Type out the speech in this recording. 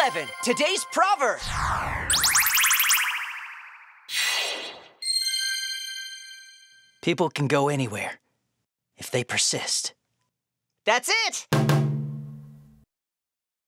11, today's proverb. People can go anywhere if they persist. That's it!